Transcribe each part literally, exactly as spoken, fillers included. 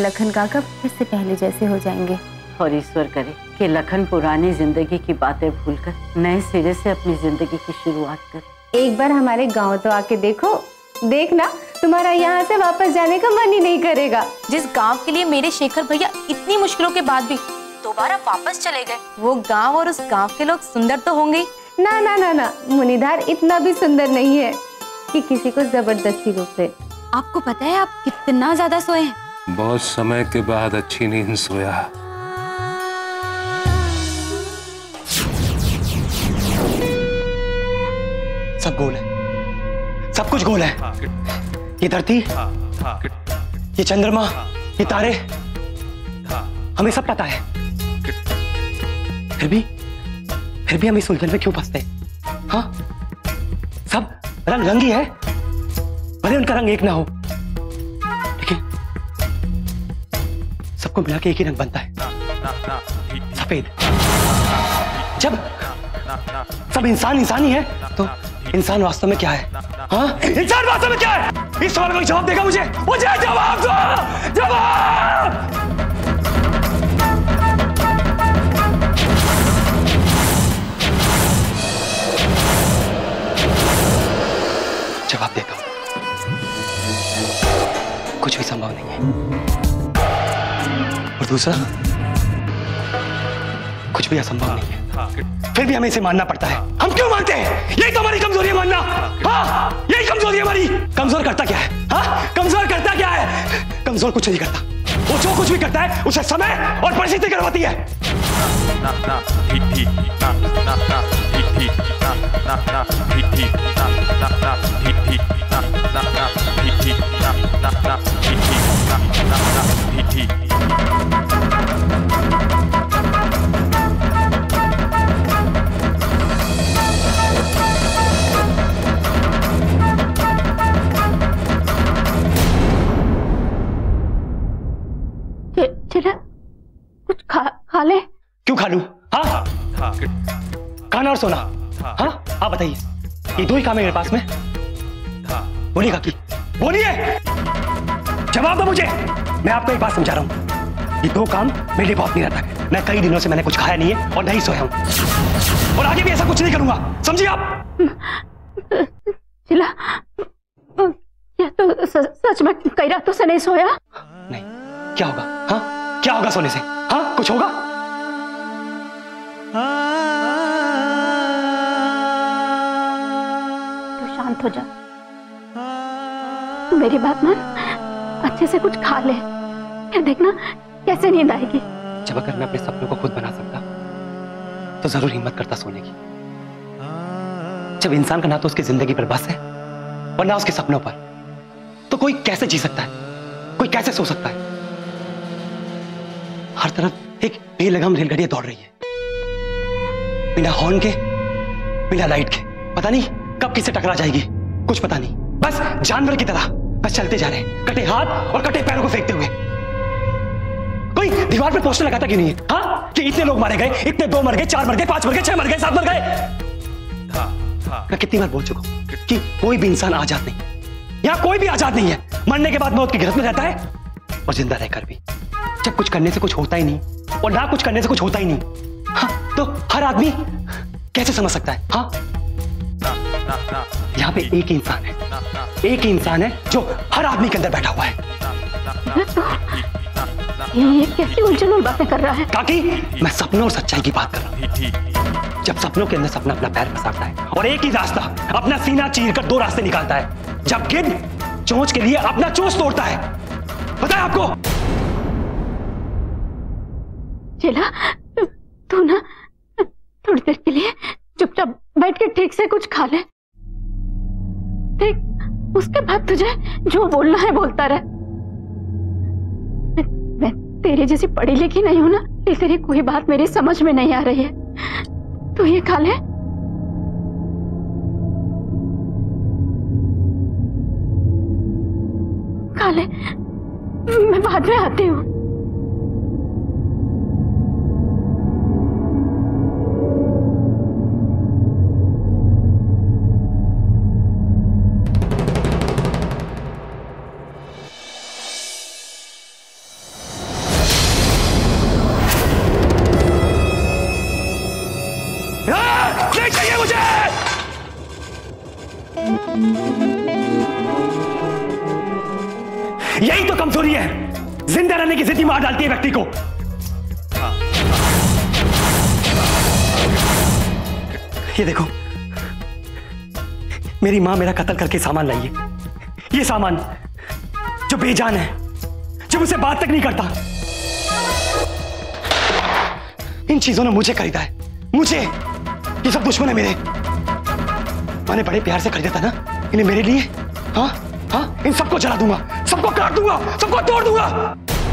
लखन काका फिर से पहले जैसे हो जाएंगे। और ईश्वर करे कि लखन पुरानी जिंदगी की बातें भूलकर नए सिरे से अपनी जिंदगी की शुरुआत करे। एक बार हमारे गांव तो आके देखो, देखना तुम्हारा यहाँ से वापस जाने का मन ही नहीं करेगा। जिस गांव के लिए मेरे शेखर भैया इतनी मुश्किलों के बाद भी दोबारा वापस चले गए, वो गांव और उस गांव के लोग सुंदर तो होंगे। ना ना ना ना, मुनिधार इतना भी सुंदर नहीं है कि किसी को जबरदस्ती रोक दे। आपको पता है आप कितना ज्यादा सोए हैं? बहुत समय के बाद अच्छी नींद सोया। सब गोल है, सब कुछ गोल है। ये धरती, ये चंद्रमा, ये तारे, हमें सब पता है। फिर भी फिर भी हम इस उलझन में क्यों फंसते हैं? हाँ, सब रंग रंगी है, भले उनका रंग एक ना हो, लेकिन सबको मिला के एक ही रंग बनता है, सफेद। जब सब इंसान इंसान ही है, तो इंसान वास्तव में क्या है? हाँ, इंसान वास्तव में क्या है? इस सवाल का जवाब देगा मुझे, मुझे जवाब दो, जवाब। जवाब देता हूं, कुछ भी संभव नहीं है। और दूसरा, कुछ भी असंभव नहीं है, फिर भी हमें इसे मानना पड़ता है। हम क्यों मानते हैं? यही तो हमारी कमजोरी है, मानना। हाँ, यही कमजोरी है हमारी। कमजोर करता क्या है? हाँ, कमजोर करता क्या है? कमजोर कुछ नहीं करता, वो जो कुछ भी करता है उसे समय और परिस्थिति करवाती है। ना ना ठीक ठीक ना ना ना ठीक ठीक ना ना ना ठीक ठीक ना ना ना ठीक ठीक ना ना ना ठीक ठीक ना ना ना ठीक ठीक ना ना ना ठीक ठीक। चला कुछ खा खा ले। क्यों खा लूं? हाँ, खाना और सोना। हाँ, आप बताइए, ये दो ही काम है मेरे पास में। बोलिए काकी, बोलिए, जवाब दो मुझे। मैं आपको एक बात समझा रहा हूँ, ये दो काम मेरे लिए बहुत नहीं रहता है। मैं कई दिनों से मैंने कुछ खाया नहीं है और नहीं सोया हूँ, और आगे भी ऐसा कुछ नहीं करूंगा, समझिए आप? चिला, क्या तो सच में कई रातों से नहीं सोया? नहीं, क्या होगा? हाँ, क्या होगा सोने से? हाँ, कुछ होगा? तू शांत हो जा, तू मेरी बात मान, अच्छे से कुछ खा ले, फिर देखना कैसे नींद आएगी। जब अगर मैं अपने सपनों को खुद बना सकता तो जरूर हिम्मत करता सोने की। जब इंसान का ना तो उसकी जिंदगी पर बस है और ना उसके सपनों पर, तो कोई कैसे जी सकता है? कोई कैसे सो सकता है? हर तरफ एक बेलगाम रेलगाड़ियां दौड़ रही है, बिना हॉर्न के, बिना लाइट के। पता नहीं कब किससे टकरा जाएगी, कुछ पता नहीं। बस जानवर की तरह बस चलते जा रहे हैं, कटे हाथ और कटे पैरों को फेंकते हुए। कोई दीवार पे पोस्टर लगाता क्यों नहीं है? हाँ, कि इतने लोग मारे गए, इतने दो मर गए, चार मर गए, पांच मर गए, छह मर गए, सात मर गए। मैं कितनी बार बोल चुका हूं कि कोई भी इंसान आजाद नहीं, यहां कोई भी आजाद नहीं है। मरने के बाद मौत की गिरफ्त में रहता है, और जिंदा रहकर भी। जब कुछ करने से कुछ होता ही नहीं और ना कुछ करने से कुछ होता ही नहीं, हाँ, तो हर आदमी कैसे समझ सकता है? हाँ, यहाँ पे एक ही इंसान है, एक ही इंसान है जो हर आदमी के अंदर बैठा हुआ है। ये कैसी उलझन बातें कर रहा है? काकी, मैं सपनों और सच्चाई की बात कर रहा हूँ। जब सपनों के अंदर सपना अपना पैर फंसाता है और एक ही रास्ता अपना सीना चीर कर दो रास्ते निकालता है, जब गिद्ध चोंच के लिए अपना चोंच तोड़ता है। पता है आपको? चिला, तू ना थोड़ी देर के लिए चुपचाप बैठ के ठीक से कुछ खा ले, ठीक? उसके बाद तुझे जो बोलना है बोलता रहे। मैं, मैं तेरे जैसी पढ़ी लिखी नहीं हूं ना, इसलिए तेरी कोई बात मेरी समझ में नहीं आ रही है। तू ये खा ले। खा ले, मैं बाद में आती हूँ। मुझे। यही तो कमजोरी है, जिंदा रहने की जिद्दी मार डालती है व्यक्ति को। ये देखो, मेरी मां मेरा कत्ल करके सामान लाई है। ये सामान जो बेजान है, जो मुझसे बात तक नहीं करता, इन चीजों ने मुझे खरीदा है, मुझे। ये सब दुश्मन है मेरे। मैंने बड़े प्यार से खरीदा था ना इन्हें मेरे लिए। हाँ हाँ, इन सबको जला दूंगा, सबको काट दूंगा, सबको तोड़ दूंगा।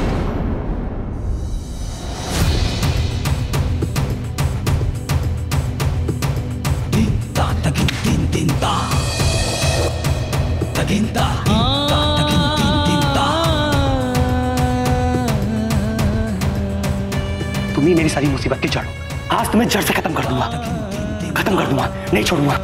तुम ही मेरी सारी मुसीबत की जड़ हो। आज तुम्हें जड़ से खत्म कर दूंगा, खत्म कर दूंगा, नहीं छोड़ूंगा।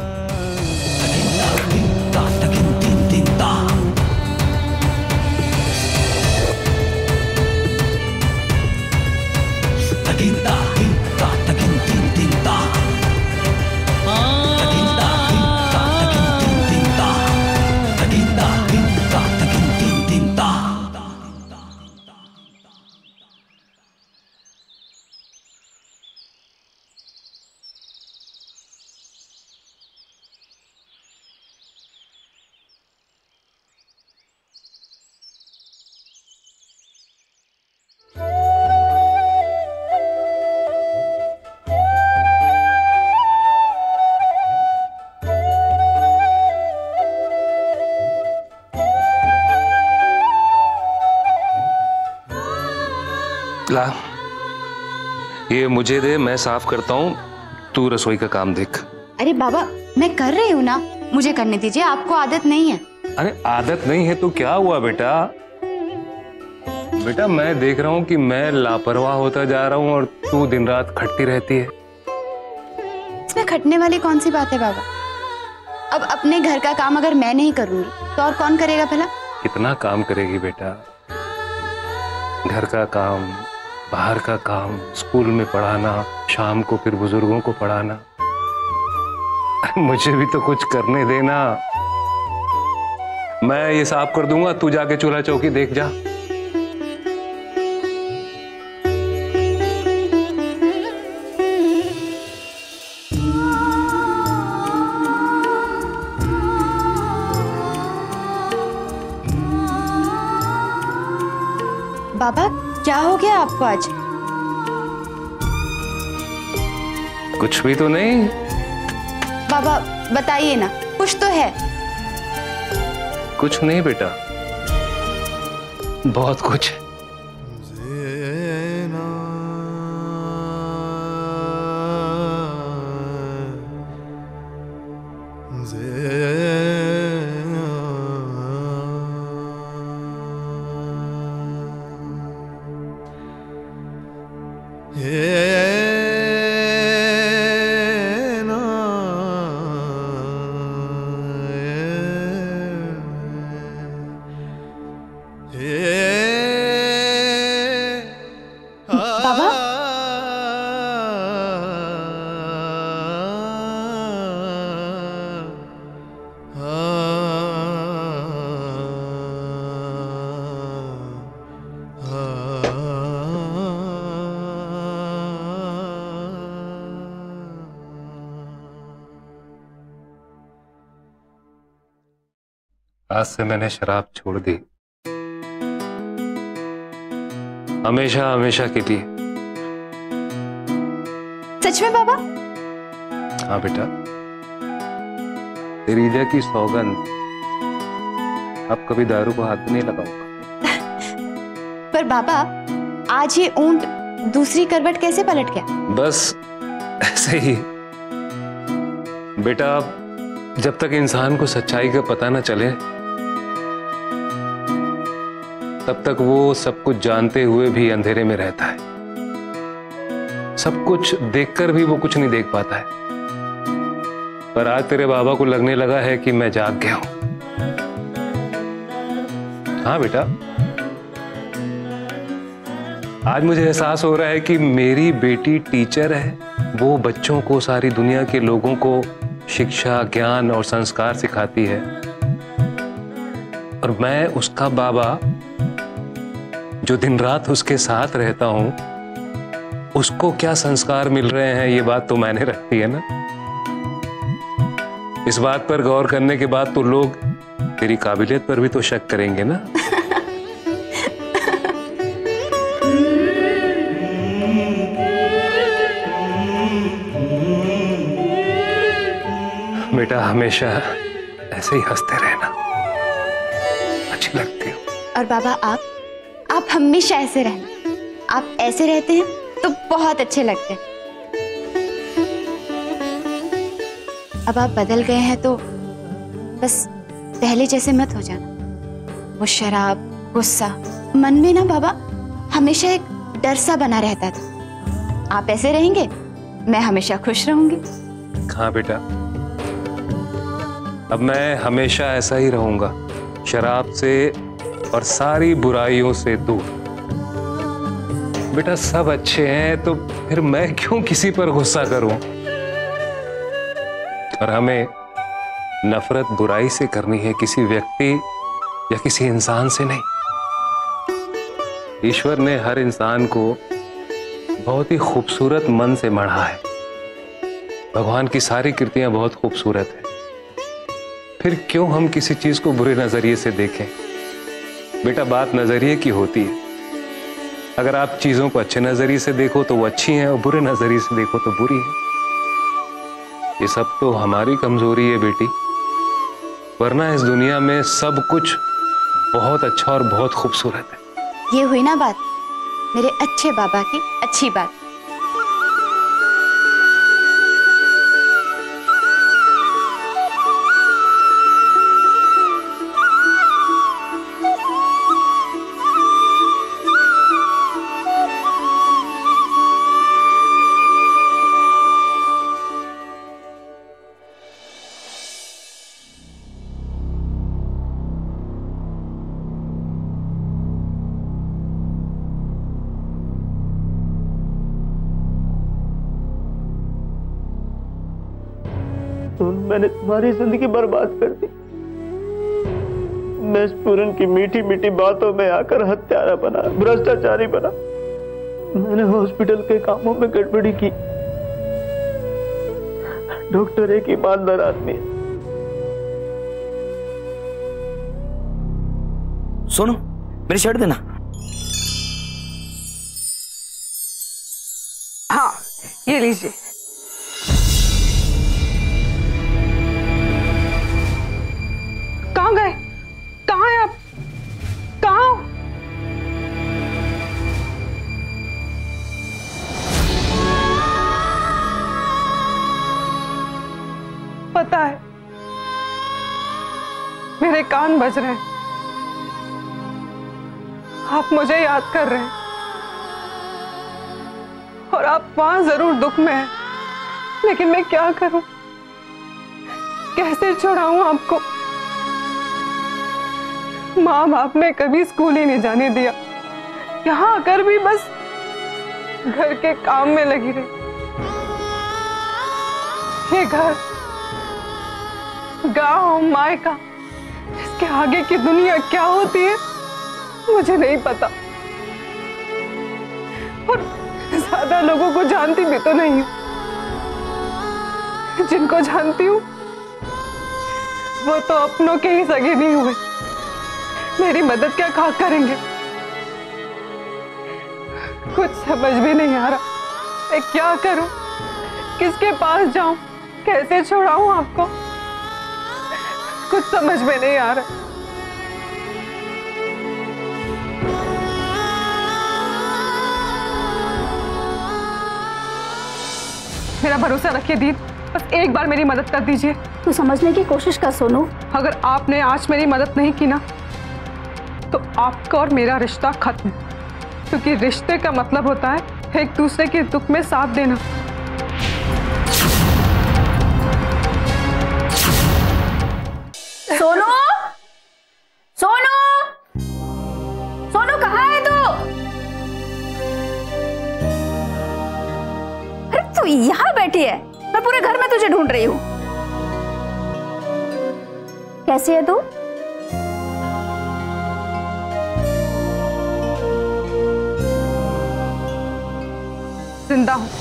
ला, ये मुझे दे, मैं साफ करता हूँ, तू रसोई का काम देख। अरे बाबा, मैं कर रही हूँ ना, मुझे करने दीजिए, आपको आदत नहीं है। अरे आदत नहीं है तो क्या हुआ बेटा? बेटा मैं देख रहा हूँ कि मैं लापरवाह होता जा रहा हूँ और तू दिन रात खटती रहती है। इसमें खटने वाली कौन सी बात है बाबा? अब अपने घर का काम अगर मैं नहीं करूंगी तो और कौन करेगा भला? कितना काम करेगी बेटा? घर का काम, बाहर का काम, स्कूल में पढ़ाना, शाम को फिर बुजुर्गों को पढ़ाना। मुझे भी तो कुछ करने देना। मैं ये साफ कर दूंगा, तू जाके चूल्हा चौकी देख जा। बाबा क्या हो गया आपको आज? कुछ भी तो नहीं। बाबा बताइए ना, कुछ तो है। कुछ नहीं बेटा, बहुत कुछ। आज से मैंने शराब छोड़ दी, हमेशा हमेशा के लिए। सच में बाबा? हाँ बेटा, तेरी ईजा की सौगंध, अब कभी दारू को हाथ नहीं लगाऊंगा। पर बाबा आज ये ऊंट दूसरी करवट कैसे पलट गया? बस ऐसे ही बेटा, जब तक इंसान को सच्चाई का पता न चले तब तक वो सब कुछ जानते हुए भी अंधेरे में रहता है। सब कुछ देखकर भी वो कुछ नहीं देख पाता है। पर आज तेरे बाबा को लगने लगा है कि मैं जाग गया हूं। हाँ बेटा, आज मुझे एहसास हो रहा है कि मेरी बेटी टीचर है, वो बच्चों को, सारी दुनिया के लोगों को शिक्षा, ज्ञान और संस्कार सिखाती है, और मैं उसका बाबा जो दिन रात उसके साथ रहता हूं, उसको क्या संस्कार मिल रहे हैं ये बात तो मैंने रखी है ना। इस बात पर गौर करने के बाद तो लोग तेरी काबिलियत पर भी तो शक करेंगे ना। बेटा हमेशा ऐसे ही हंसते रहना, अच्छी लगती हो। और बाबा आप आप हमेशा ऐसे रहना, आप ऐसे रहते हैं तो बहुत अच्छे लगते हैं। अब आप बदल गए हैं तो बस पहले जैसे मत हो जाना। वो शराब, गुस्सा मन में ना बाबा हमेशा एक डर सा बना रहता था। आप ऐसे रहेंगे, मैं हमेशा खुश रहूंगी। हाँ बेटा, अब मैं हमेशा ऐसा ही रहूंगा, शराब से और सारी बुराइयों से दूर। बेटा सब अच्छे हैं तो फिर मैं क्यों किसी पर गुस्सा करूं? और हमें नफरत बुराई से करनी है, किसी व्यक्ति या किसी इंसान से नहीं। ईश्वर ने हर इंसान को बहुत ही खूबसूरत मन से मढ़ा है। भगवान की सारी कृतियां बहुत खूबसूरत है, फिर क्यों हम किसी चीज को बुरे नजरिए से देखें? बेटा बात नजरिए की होती है। अगर आप चीजों को अच्छे नजरिए से देखो तो वो अच्छी हैं, और बुरे नजरिए से देखो तो बुरी है। ये सब तो हमारी कमजोरी है बेटी, वरना इस दुनिया में सब कुछ बहुत अच्छा और बहुत खूबसूरत है। ये हुई ना बात मेरे अच्छे बाबा की अच्छी बात। मैंने तुम्हारी जिंदगी बर्बाद कर दी। मैं पूरन की मीठी मीठी बातों में आकर हत्यारा बना, भ्रष्टाचारी बना। मैंने हॉस्पिटल के कामों में गड़बड़ी की। डॉक्टर एक ईमानदार आदमी है। सोनू मेरी शर्ट देना। हाँ ये लीजिए। कहाँ गए? कहाँ हैं आप? कहाँ हो? पता है मेरे कान बज रहे हैं, आप मुझे याद कर रहे हैं और आप वहां जरूर दुख में हैं, लेकिन मैं क्या करूं, कैसे छुड़ाऊं आपको? माँ बाप ने कभी स्कूल ही नहीं जाने दिया, यहाँ आकर भी बस घर के काम में लगी रही। ये घर, गांव, मायका, इसके आगे की दुनिया क्या होती है मुझे नहीं पता, और ज्यादा लोगों को जानती भी तो नहीं हूं। जिनको जानती हूँ वो तो अपनों के ही सगे नहीं हुए, मेरी मदद क्या खा करेंगे? कुछ समझ भी नहीं आ रहा, मैं क्या करूं, किसके पास जाऊं, कैसे छुड़ाऊं आपको, कुछ समझ में नहीं आ रहा। मेरा भरोसा रखिए दीद, बस एक बार मेरी मदद कर दीजिए। तू समझने की कोशिश कर सोनू। अगर आपने आज मेरी मदद नहीं की ना तो आपका और मेरा रिश्ता खत्म, क्योंकि रिश्ते का मतलब होता है एक दूसरे के दुख में साथ देना। सोनू, सोनू, सोनू कहाँ है तू? कैसी है? मैं पूरे घर में तुझे ढूंढ रही हूँ। कैसी है तू? जिंदा हूँ।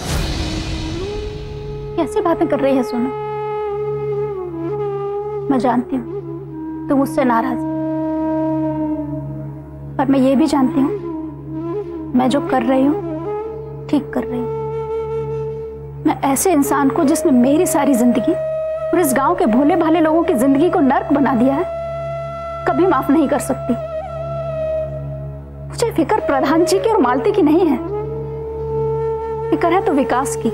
कैसी बातें कर रही है सोनू? मैं जानती हूँ तू मुझसे नाराज है, पर मैं ये भी जानती हूँ मैं जो कर रही हूँ ठीक कर रही हूँ। मैं ऐसे इंसान को जिसने मेरी सारी जिंदगी और इस गांव के भोले भाले लोगों की जिंदगी को नर्क बना दिया है, कभी माफ नहीं कर सकती। मुझे फिक्र प्रधान जी की और मालती की नहीं है, फिक्र है तो विकास की।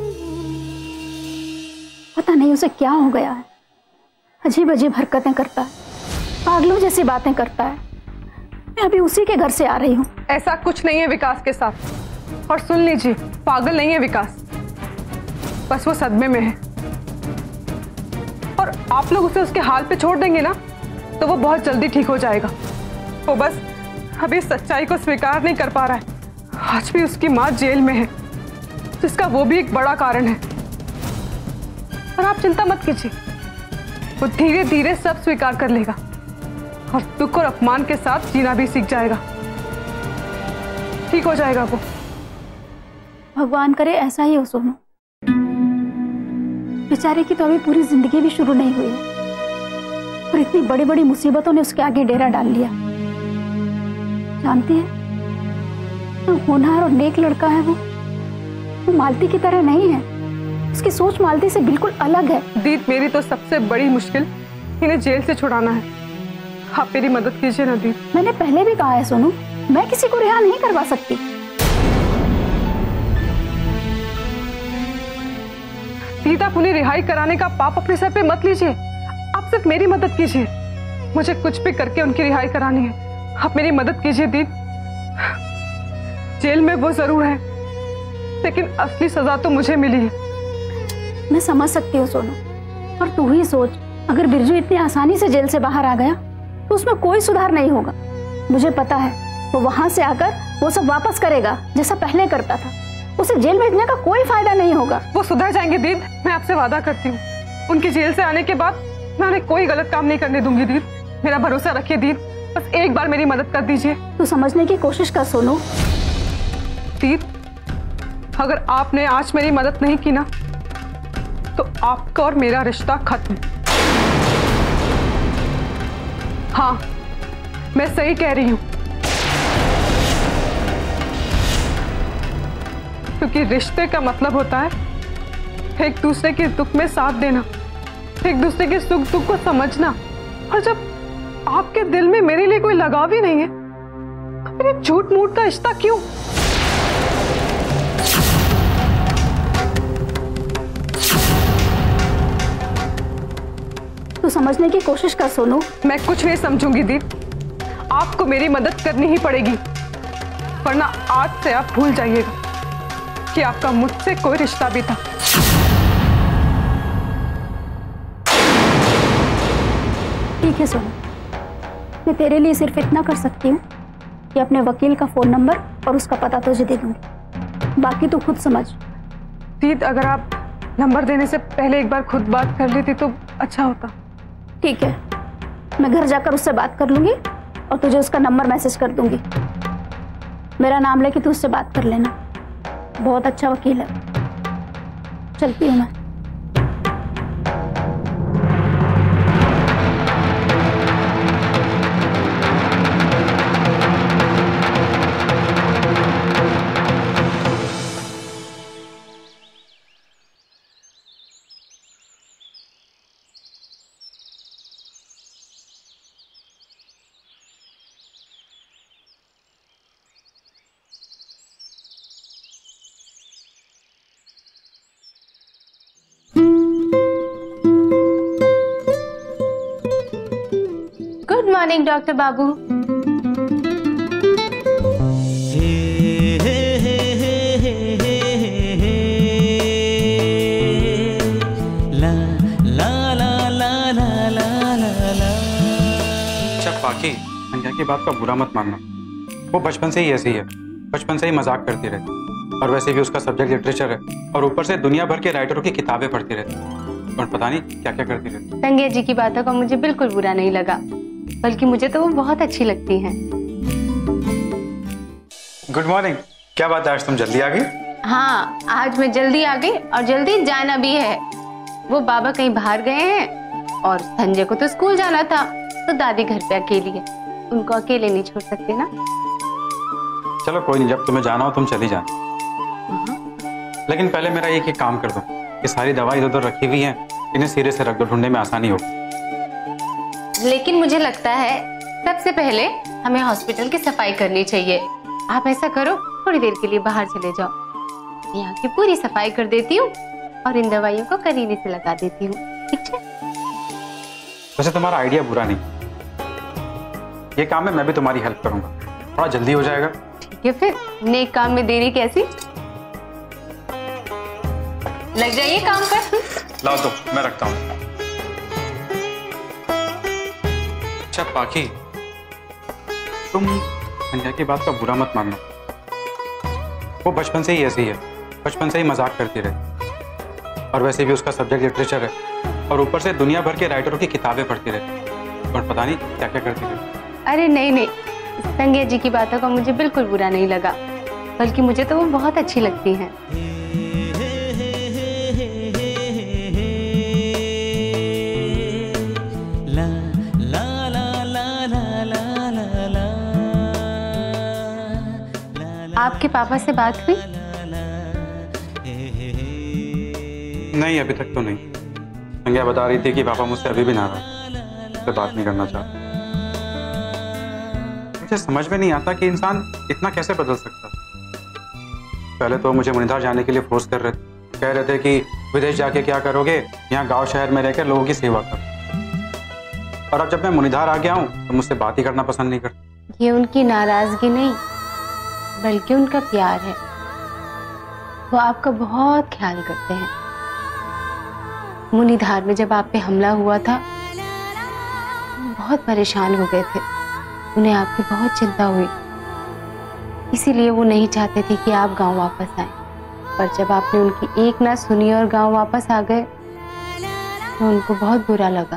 पता नहीं उसे क्या हो गया है, अजीब अजीब हरकतें करता है, पागलों जैसी बातें करता है। मैं अभी उसी के घर से आ रही हूँ। ऐसा कुछ नहीं है विकास के साथ, और सुन लीजिए, पागल नहीं है विकास, बस वो सदमे में है। और आप लोग उसे उसके हाल पे छोड़ देंगे ना तो वो बहुत जल्दी ठीक हो जाएगा। वो बस अभी सच्चाई को स्वीकार नहीं कर पा रहा है। आज भी उसकी माँ जेल में है, जिसका वो भी एक बड़ा कारण है। पर आप चिंता मत कीजिए, वो धीरे धीरे सब स्वीकार कर लेगा और दुख और अपमान के साथ जीना भी सीख जाएगा। ठीक हो जाएगा वो। भगवान करे ऐसा ही हो सोनू। बेचारे की तो अभी पूरी जिंदगी भी शुरू नहीं हुई और इतनी बड़ी बड़ी मुसीबतों ने उसके आगे डेरा डाल लिया। जानती है, तो होनहार और नेक लड़का है वो वो मालती की तरह नहीं है। उसकी सोच मालती से बिल्कुल अलग है। दीद, मेरी तो सबसे बड़ी मुश्किल इन्हें जेल से छुड़ाना है। आप मेरी मदद कीजिए ना दीद। मैंने पहले भी कहा है सोनू, मैं किसी को रिहा नहीं करवा सकती। दीद, आप उन्हें रिहाई कराने का पाप अपने सर पे मत लीजिए। आप सिर्फ मेरी मदद कीजिए। मुझे कुछ भी करके उनकी रिहाई करानी है। आप मेरी मदद कीजिए दीद। जेल में वो जरूर है, लेकिन असली सजा तो मुझे मिली है। मैं समझ सकती हूँ सोनू, और तू ही सोच, अगर बिरजू इतनी आसानी से जेल से बाहर आ गया तो उसमें कोई सुधार नहीं होगा। मुझे पता है वो वहां से आकर वो सब वापस करेगा जैसा पहले करता था। उसे जेल भेजने का कोई फायदा नहीं होगा। वो सुधर जाएंगे दीद, मैं आपसे वादा करती हूँ। उनकी जेल से आने के बाद मैं उन्हें कोई गलत काम नहीं करने दूंगी दीद। मेरा भरोसा रखिए दीद, बस एक बार मेरी मदद कर दीजिए। तू समझने की कोशिश कर सोनू। दीद, अगर आपने आज मेरी मदद नहीं की ना तो आपका और मेरा रिश्ता खत्म। हाँ, मैं सही कह रही हूं, क्योंकि रिश्ते का मतलब होता है एक दूसरे के दुख में साथ देना, एक दूसरे के सुख दुख को समझना। और जब आपके दिल में मेरे लिए कोई लगाव ही नहीं है तो फिर झूठ मूठ का रिश्ता क्यों? तू समझने की कोशिश कर सोनू। मैं कुछ नहीं समझूंगी दीद, आपको मेरी मदद करनी ही पड़ेगी, वरना आज से आप भूल जाइएगा कि आपका मुझसे कोई रिश्ता भी था। ठीक है सोनू, मैं तेरे लिए सिर्फ इतना कर सकती हूँ कि अपने वकील का फोन नंबर और उसका पता तुझे दे दूंगी, बाकी तू खुद समझ। दीद, अगर आप नंबर देने से पहले एक बार खुद बात कर लेती तो अच्छा होता। ठीक है, मैं घर जाकर उससे बात कर लूंगी और तुझे उसका नंबर मैसेज कर दूंगी। मेरा नाम लेके तू उससे बात कर लेना, बहुत अच्छा वकील है। चलती हूँ मैं। गुड मॉर्निंग डॉक्टर बाबू। अच्छा पाकी, संध्या की बात का बुरा मत मानना। वो बचपन से ही ऐसी है, बचपन से ही मजाक करती रहती। और वैसे भी उसका सब्जेक्ट लिटरेचर है, और ऊपर से दुनिया भर के राइटरों की किताबें पढ़ती रहती है और पता नहीं क्या क्या करती रहती है। संज्ञा जी की बातों का मुझे बिल्कुल बुरा नहीं लगा, बल्कि मुझे तो वो बहुत अच्छी लगती हैं। Good morning. क्या बात है, आज तुम जल्दी आ गई? हाँ, आज मैं जल्दी आ गई और जल्दी जाना भी है। वो बाबा कहीं बाहर गए हैं और संजय को तो स्कूल जाना था, तो दादी घर पे अकेली है, उनको अकेले नहीं छोड़ सकते ना। चलो कोई नहीं, जब तुम्हें जाना हो तुम चली जाना। लेकिन पहले मेरा एक एक काम कर दो, ये सारी दवाई इधर उधर रखी हुई हैं, इन्हें सिरे से रख दो, ढूंढने में आसानी हो। लेकिन मुझे लगता है सबसे पहले हमें हॉस्पिटल की सफाई करनी चाहिए। आप ऐसा करो, थोड़ी देर के लिए बाहर चले जाओ, यहाँ की पूरी सफाई कर देती हूँ और इन दवाइयों को करीने से लगा देती हूँ, ठीक है? वैसे तुम्हारा आइडिया बुरा नहीं, ये काम में मैं भी तुम्हारी हेल्प करूंगा, थोड़ा जल्दी हो जाएगा। ठीक है, फिर नेक काम में देरी कैसी? लग जाइए काम पर। लाओ तो मैं रखता हूँ। अच्छा पाखी, तुम संध्या की बात का बुरा मत मानना, वो बचपन से ही ऐसी है, बचपन से ही मजाक करती रहती, और वैसे भी उसका सब्जेक्ट लिटरेचर है, और ऊपर से दुनिया भर के राइटरों की किताबें पढ़ती रहती और पता नहीं क्या क्या करती रहती। अरे नहीं नहीं, संज्ञा जी की बातों का मुझे बिल्कुल बुरा नहीं लगा, बल्कि मुझे तो वो बहुत अच्छी लगती हैं। आपके पापा से बात हुई? नहीं, अभी तक तो नहीं। संज्ञा बता रही थी कि पापा मुझसे अभी भी नाराज, मुझसे बात नहीं करना चाहते। मुझे समझ में नहीं आता कि इंसान इतना कैसे बदल सकता। पहले तो मुझे मुनिधार जाने के लिए फोर्स कर रहे थे, कह रहे थे कि विदेश जाके क्या करोगे, यहाँ गांव शहर में रहकर लोगों की सेवा करो। और अब जब मैं मुनिधार आ गया हूँ तो मुझसे बात ही करना पसंद नहीं करते। ये उनकी नाराजगी नहीं, बल्कि उनका प्यार है। वो आपका बहुत ख्याल करते हैं। मुनिधार में जब आप पे हमला हुआ था, बहुत परेशान हो गए थे, उन्हें आपकी बहुत चिंता हुई, इसीलिए वो नहीं चाहते थे कि आप गांव वापस आए। पर जब आपने उनकी एक ना सुनी और गांव वापस आ गए, तो उनको बहुत बुरा लगा।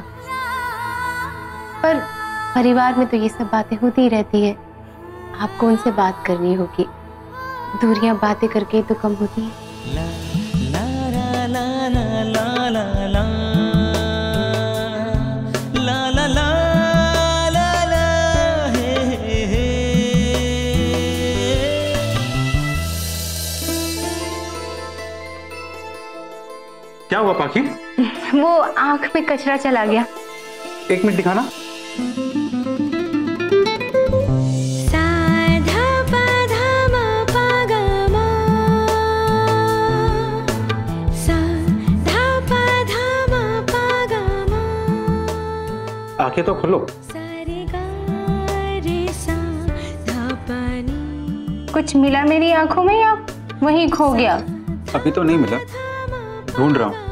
पर परिवार में तो ये सब बातें होती ही रहती है, आपको उनसे बात करनी होगी। दूरियां बातें करके तो कम होती हैं। क्या हुआ पाखी? वो आंख में कचरा चला गया। एक मिनट दिखाना। आंखें तो खोलो। कुछ मिला मेरी आंखों में या वहीं खो गया? अभी तो नहीं मिला, ढूंढ रहा हूँ।